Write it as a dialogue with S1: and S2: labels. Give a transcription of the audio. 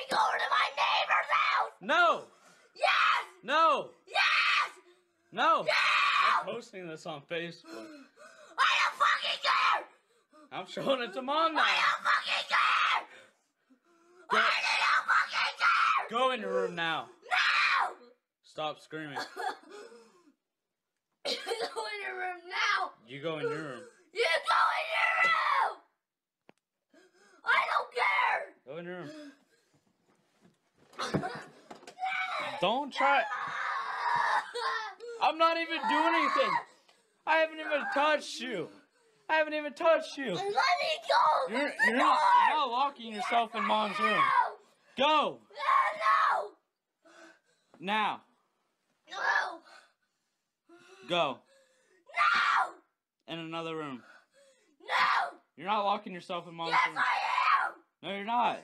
S1: me go to my neighbor's house!
S2: No!
S1: Yes!
S2: No!
S1: Yes!
S2: No!
S1: No!
S2: I'm posting this on Facebook.
S1: I don't fucking care!
S2: I'm showing it to Mom now.
S1: I don't fucking care!
S2: Go,
S1: I don't fucking care!
S2: go in your room now.
S1: No!
S2: Stop screaming.
S1: Go in your room now!
S2: You go in your room.
S1: You go in your room! I don't care!
S2: Go in your room. Don't try. I'm not even doing anything. I haven't even touched you. I haven't even touched you.
S1: Let me go!
S2: You're not locking yourself in Mom's room.
S1: No!
S2: Go!
S1: No!
S2: Now.
S1: No!
S2: Go.
S1: No!
S2: In another room.
S1: No!
S2: You're not locking yourself in Mom's
S1: Yes,
S2: room.
S1: I am!
S2: No, you're not.